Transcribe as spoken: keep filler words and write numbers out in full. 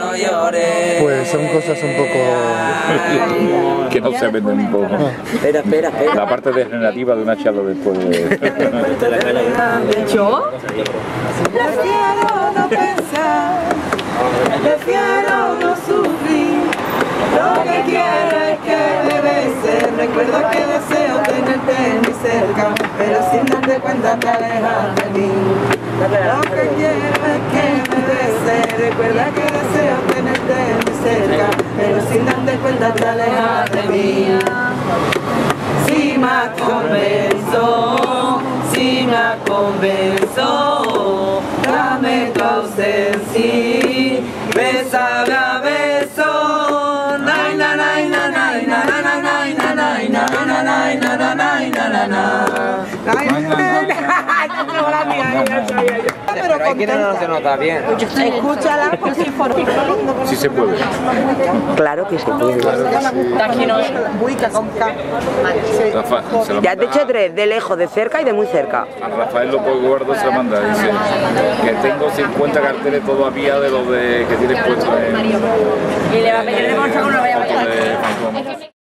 no llores. Pues son cosas un poco... que no se venden un poco. Espera, espera, espera. La parte degenerativa de una charla después de... ¿Yo? Prefiero no pensar, prefiero no sufrir. Lo que quiero es que me beses. Recuerdo que deseo tenerte muy cerca, pero sin darte cuenta te alejas de mí. Lo que quiero es que me beses. Recuerda que deseo tenerte muy cerca, pero sin darte cuenta te alejas de mí. Si me convenzo, si me convenzo, dame tu ausencia, bésame a beso, na na na na na na na na na na na na na na na na na. Pero aquí no se nota bien. Escúchala por si por Sí se puede. Claro que se puede. Aquí no. Rafa, se lo Ya te he manda dicho tres, de lejos, de cerca y de muy cerca. a Rafael López Gordo, se lo manda. Dice que tengo cincuenta carteles todavía de los de, que tienes puestos en... Y le va a pedir de bolsa que no lo vaya a fotos de Fantomas.